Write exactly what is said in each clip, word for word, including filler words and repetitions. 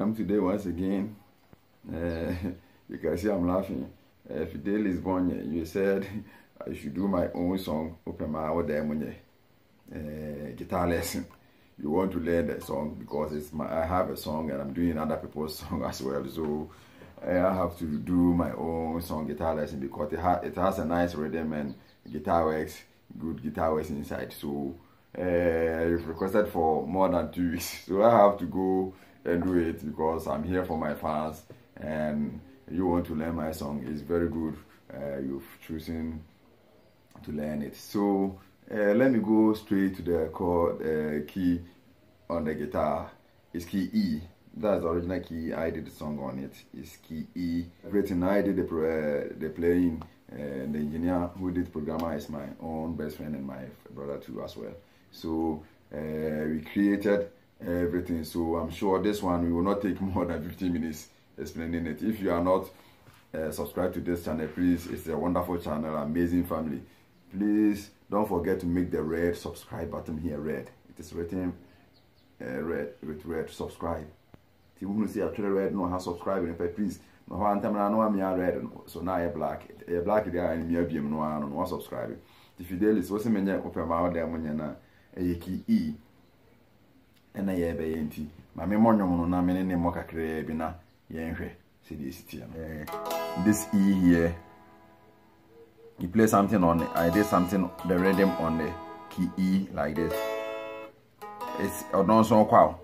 come today once again. Uh, you can see I'm laughing. Uh, Fidelis Bonye, you said I should do my own song. Open my own uh, guitar lesson. You want to learn the song because it's my. I have a song and I'm doing other people's song as well. So I have to do my own song guitar lesson because it, ha it has a nice rhythm and guitar works, good guitar works inside. So uh, you've requested for more than two weeks, so I have to go and do it because I'm here for my fans and you want to learn my song. It's very good. Uh, you've chosen to learn it. So uh, let me go straight to the chord uh, key on the guitar. It's key E. That's the original key. I did the song on it. It's key E. Everything I did the uh, the playing. Uh, the engineer who did the programmer is my own best friend and my brother too as well. So uh, we created everything. So I'm sure this one we will not take more than fifteen minutes explaining it. If you are not uh, subscribed to this channel, please, it's a wonderful channel, amazing family. Please don't forget to make the red subscribe button here red. It is written uh, red with red subscribe. If you want to see a red, no have subscribe, please. No one time I know I'm red, so now you're black. You're black there and you're being no one no subscribe. If you daily so see me open my out there when na a key E and I have a enti. My memory na me ne mo kakra bi na yenhwe see this here. This E here. You play something on it. I did something the rhythm on the key E like this. It's a non so qual.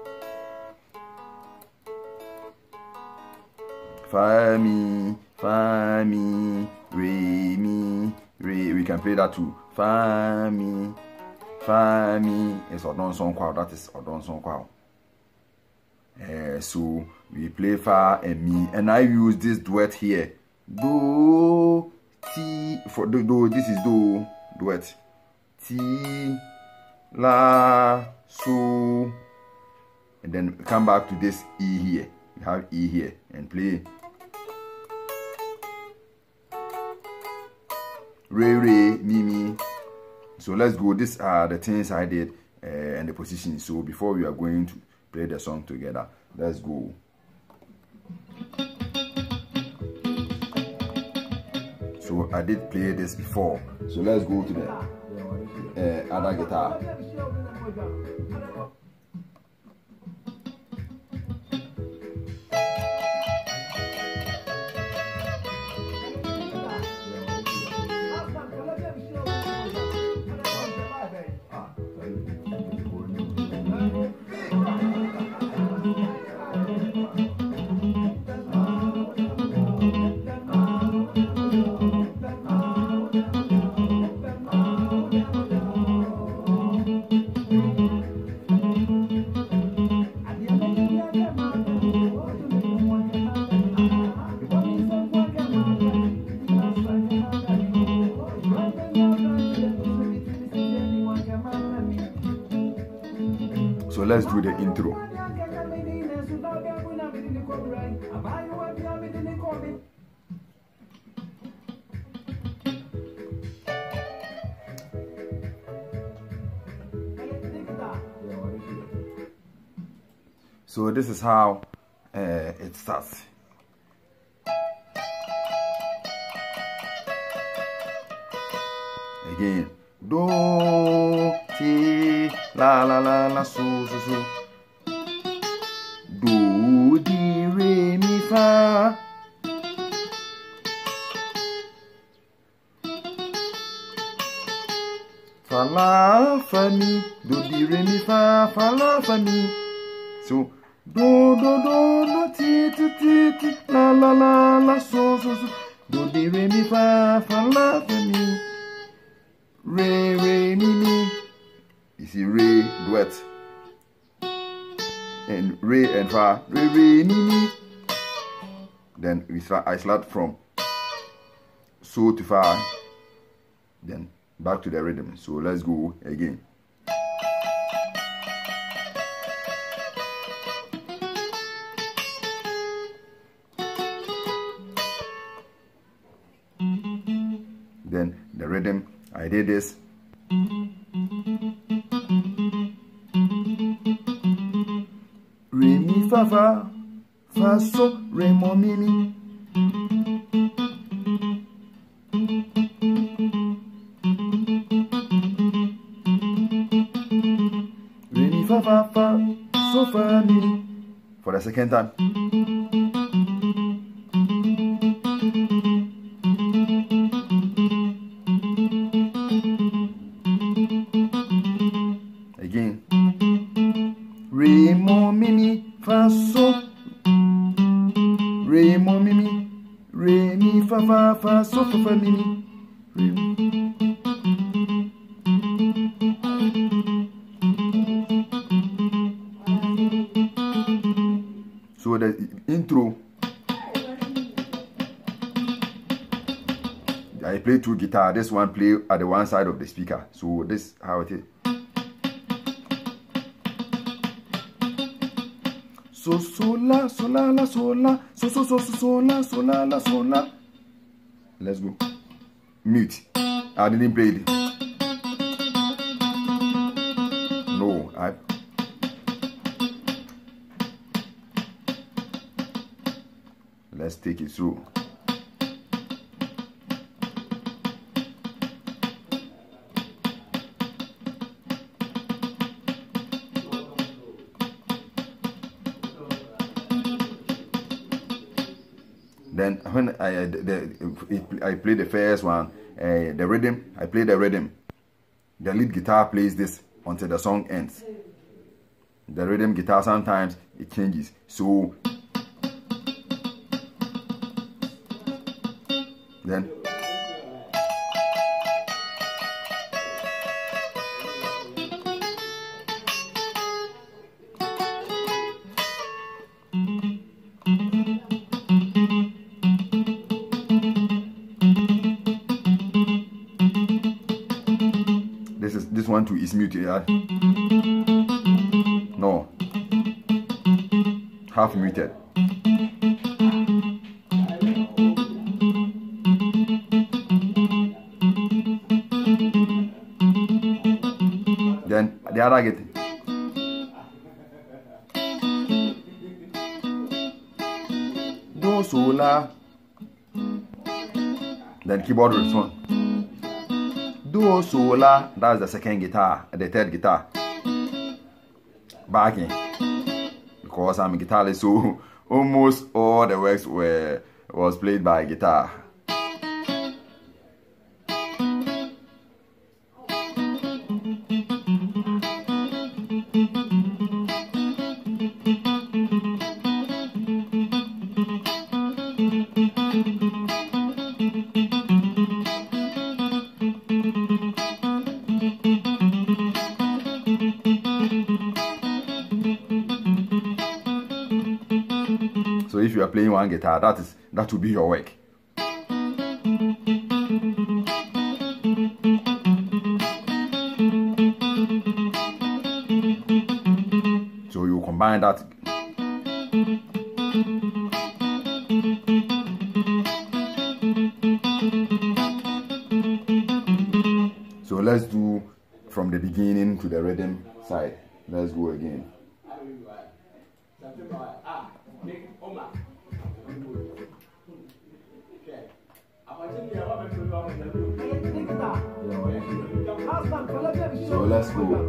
Fa mi, fa mi, re mi, re. We can play that too. Fa mi, fa mi. It's a non so qual. That is a non so qual. Uh, so we play fa and mi, and I use this duet here. Do. T for do, do this is do duet. T la so and then come back to this E here. We have E here and play re re mi mi. So let's go. These are the things I did uh, and the position. So before we are going to play the song together, let's go. So I did play this before. So let's go to the uh, other guitar. So let's do the intro. So this is how uh, it starts. Again, do, ti, la la la la, so so so. Do, di, re, mi, fa. Fa, la, fa, mi. Do, di, re, mi, fa. Fa, la, fa, mi. So do do do do ti ti ti ti la la la la so so so. Do, di, re, mi, fa. Fa, la, fa, mi. Re, re, mi, mi. You see, re, duet. And re and fa. Re, re, mi, mi. Then we start, I start from so to fa. Then back to the rhythm. So let's go again. Then the rhythm, I did this. Re, mi, fa, fa. fa so re mo mi mi. Re mi fa fa fa so fa mi. For the second time. Again. Re mo mi mi fa so. Re mo mi mi. Re mi fa fa fa so fa fa mi mi. Re. So the intro, I play two guitar. This one play at the one side of the speaker. So this how it is. So so la so la la so la so so so so so la so la la so la. Let's go. Mute. I didn't play it. No, I. Let's take it through. Then when I uh, the, I play the first one, uh, the rhythm, I play the rhythm. The lead guitar plays this until the song ends. The rhythm guitar sometimes it changes. So then this is this one too is muted. Yeah? No, half muted. Then the other get do so la. Then keyboard response. Do so la. That's the second guitar, the third guitar. Backing. Because I'm a guitarist, so almost all the works were was played by guitar. So if you are playing one guitar, that is that will be your work. So you combine that. So let's do from the beginning to the rhythm side. Let's go again. So let's go.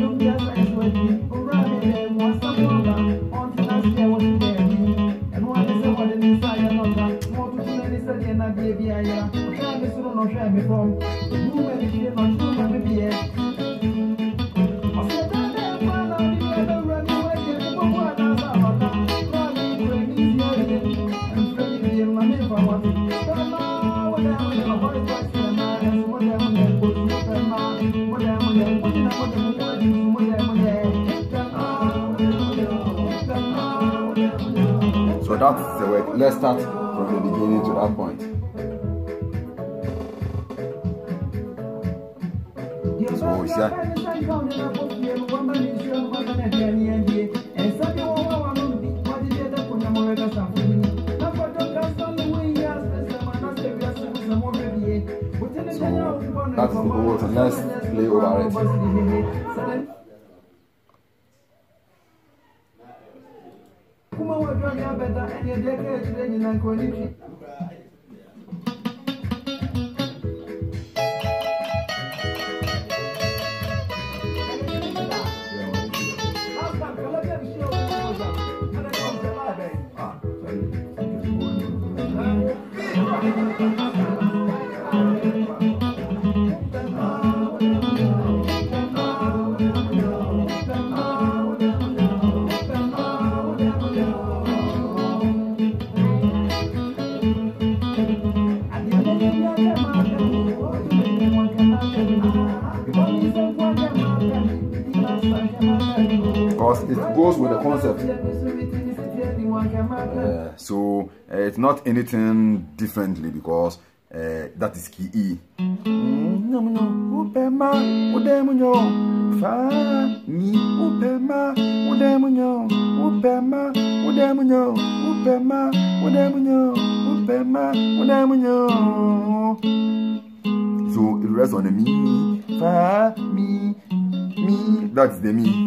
And that's the work. Let's start from the beginning to that point. So it's that. So that's the whole thing. Let's play over it. Because it goes with the concept. Uh, so uh, it's not anything differently because uh, that is key E. So it rests on the mi, fa, mi, mi. That's the mi.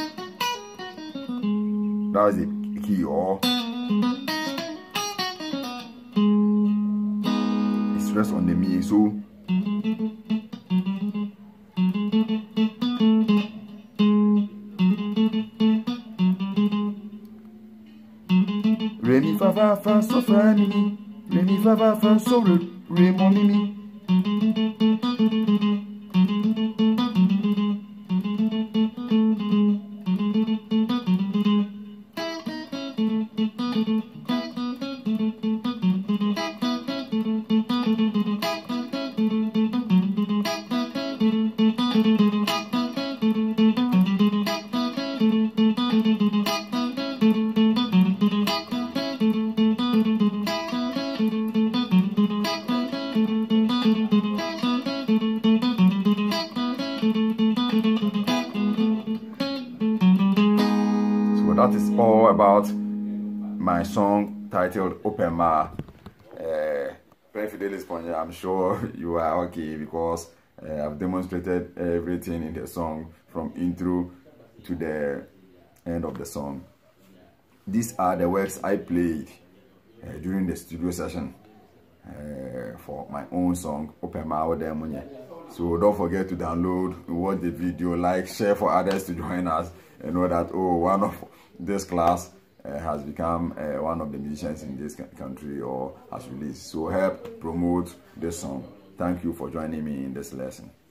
That's the key, or it rests on the mi. So re mi fa fa fa so fa mi mi, re mi fa fa fa so re re mo mi mi. That is all about my song titled Opema. Uh, Fidelis Ponja, I'm sure you are okay because uh, I've demonstrated everything in the song from intro to the end of the song. These are the words I played uh, during the studio session uh, for my own song Opema Odemunye. So don't forget to download, watch the video, like, share for others to join us and know that, oh, one of this class uh, has become uh, one of the musicians in this country or has released. So help promote this song. Thank you for joining me in this lesson.